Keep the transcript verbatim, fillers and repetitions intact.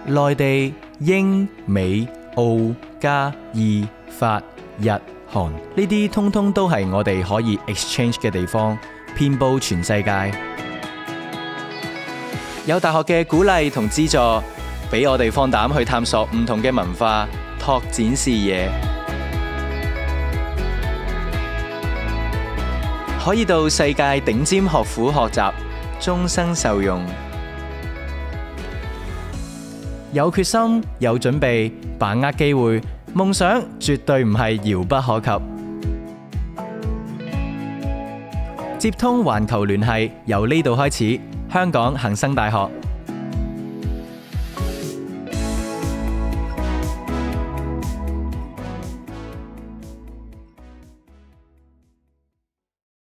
內地、英、美、澳、加、意、法、日、韓呢啲通通都係我哋可以 exchange 嘅地方，遍佈全世界。有大學嘅鼓勵同資助，俾我哋放膽去探索唔同嘅文化，拓展視野。可以到世界頂尖學府學習，終生受用。有決心，有準備，把握機會，夢想絕對唔係遙不可及。接通環球聯繫，由呢度開始。香港恒生大學